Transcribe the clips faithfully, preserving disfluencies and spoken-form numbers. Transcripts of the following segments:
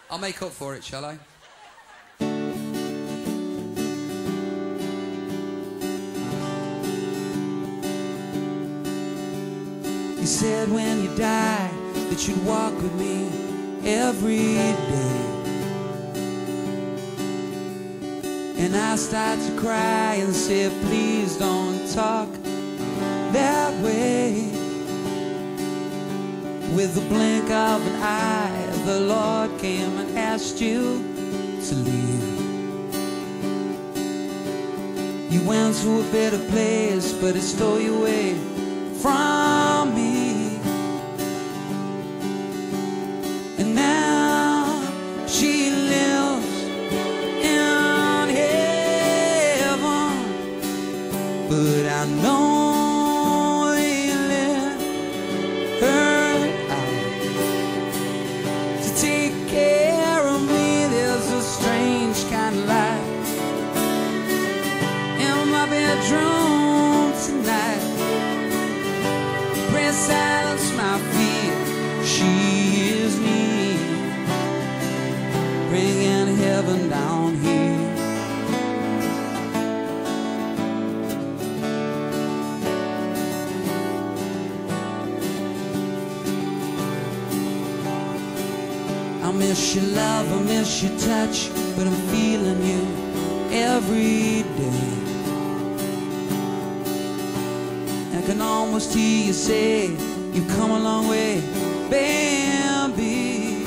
I'll make up for it, shall I? You said when you die that you'd walk with me every day. And I start to cry and say, please don't talk that way. With the blink of an eye, the Lord came and asked you to leave. You went to a better place, but it stole you away from me. And now she lives in heaven, but I know they let her out to take care of me. There's a strange kind of light in my bedroom tonight. Pray silence my fear. She is me, bringing heaven down here. I miss your love, I miss your touch, but I'm feeling you every day. I can almost hear you say, you've come a long way, baby.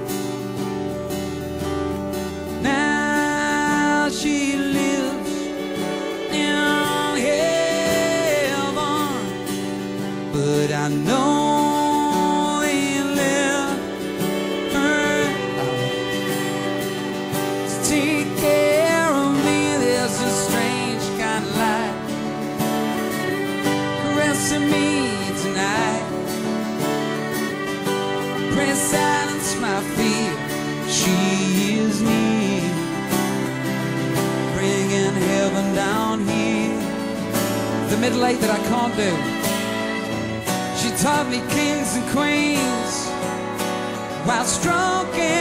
Now she lives in heaven, but I know they let her out to take care of me. There's a strange kind of light caressing me tonight. Pray silence my fear. She is me, bringing heaven down here. The middle eight that I can't do. She taught me kings and queens while stroking